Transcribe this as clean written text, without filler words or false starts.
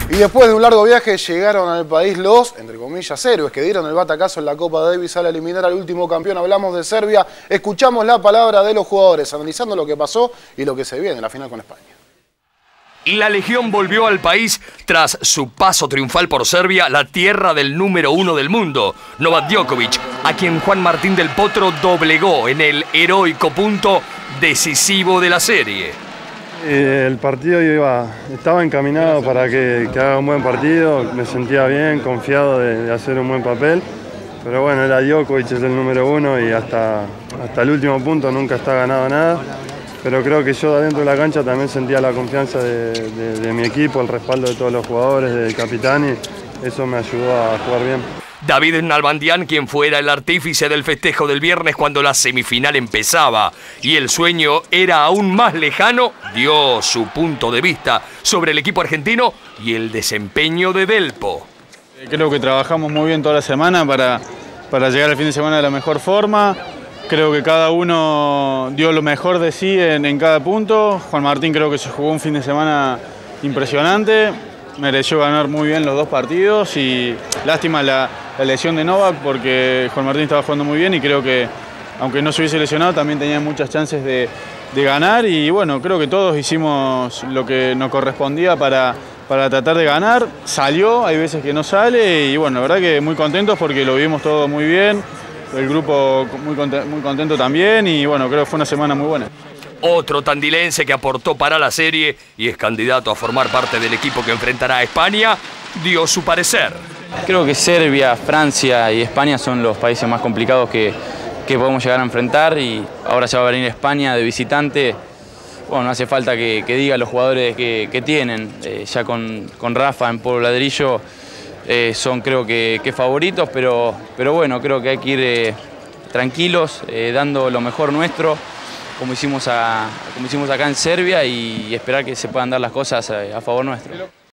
Y después de un largo viaje llegaron al país los, entre comillas, héroes que dieron el batacazo en la Copa Davis al eliminar al último campeón. Hablamos de Serbia, escuchamos la palabra de los jugadores, analizando lo que pasó y lo que se viene en la final con España. La Legión volvió al país tras su paso triunfal por Serbia, la tierra del número 1 del mundo, Novak Djokovic, a quien Juan Martín del Potro doblegó en el heroico punto decisivo de la serie. El partido estaba encaminado para que haga un buen partido, me sentía bien, confiado de hacer un buen papel, pero bueno, era Djokovic, es el número 1 y hasta el último punto nunca está ganado nada, pero creo que yo adentro de la cancha también sentía la confianza de mi equipo, el respaldo de todos los jugadores, del capitán, y eso me ayudó a jugar bien. David Nalbandian, quien fuera el artífice del festejo del viernes cuando la semifinal empezaba y el sueño era aún más lejano, dio su punto de vista sobre el equipo argentino y el desempeño de Delpo. Creo que trabajamos muy bien toda la semana para llegar al fin de semana de la mejor forma. Creo que cada uno dio lo mejor de sí en cada punto. Juan Martín creo que se jugó un fin de semana impresionante. Mereció ganar muy bien los dos partidos y lástima la lesión de Novak porque Juan Martín estaba jugando muy bien y creo que aunque no se hubiese lesionado también tenía muchas chances de ganar y bueno, creo que todos hicimos lo que nos correspondía para tratar de ganar. Salió, hay veces que no sale y bueno, la verdad que muy contentos porque lo vimos todo muy bien, el grupo muy contento también y bueno, creo que fue una semana muy buena. Otro tandilense que aportó para la serie y es candidato a formar parte del equipo que enfrentará a España, dio su parecer. Creo que Serbia, Francia y España son los países más complicados que podemos llegar a enfrentar y ahora ya va a venir España de visitante. Bueno, no hace falta que diga los jugadores que tienen. Ya con Rafa en Pueblo Ladrillo son creo que favoritos, pero bueno, creo que hay que ir tranquilos, dando lo mejor nuestro. Como hicimos acá en Serbia y esperar que se puedan dar las cosas a favor nuestro.